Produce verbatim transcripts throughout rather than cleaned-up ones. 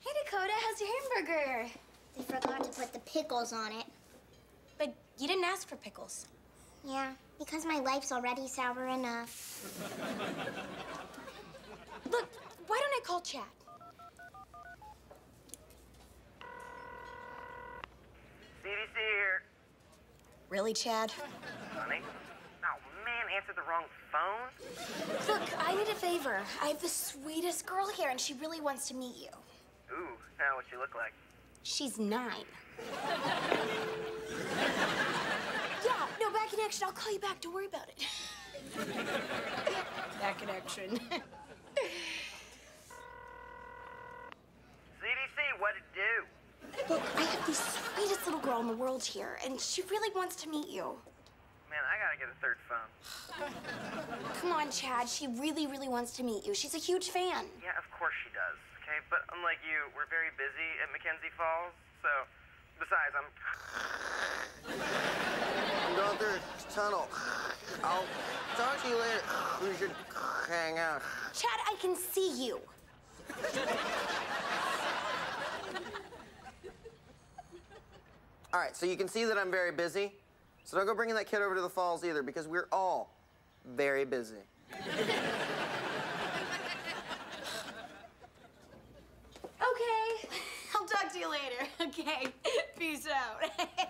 Hey, Dakota, how's your hamburger? They forgot to put the pickles on it. But you didn't ask for pickles. Yeah, because my life's already sour enough. Look, why don't I call Chad? C D C here. Really, Chad? Sonny? Oh, man, answered the wrong phone? Look, I need a favor. I have the sweetest girl here, and she really wants to meet you. Ooh, now what's she look like? She's nine. Yeah, no, bad connection. I'll call you back. Don't worry about it. Bad connection. C D C, what'd it do? Look, I have the sweetest little girl in the world here, and she really wants to meet you. Man, I gotta get a third phone. Come on, Chad. She really, really wants to meet you. She's a huge fan. Yeah, of course she does, okay? But unlike you, we're very busy at Mackenzie Falls, so... Besides, I'm... I'm going through a tunnel. I'll talk to you later. We should hang out. Chad, I can see you. All right, so you can see that I'm very busy. So don't go bringing that kid over to the falls either, because we're all very busy. Okay. I'll talk to you later. Okay. Peace out.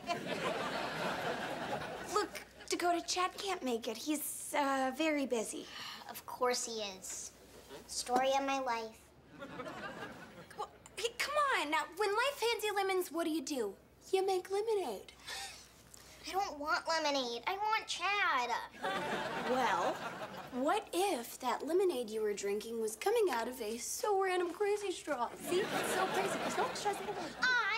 Look, Dakota, Chad can't make it. He's uh, very busy. Of course he is. Story of my life. Well, hey, come on. Now, when life hands you lemons, what do you do? You make lemonade. I don't want lemonade. I want Chad. Well, what if that lemonade you were drinking was coming out of a so random crazy straw? See? It's so crazy. There's no stress at all. Ah,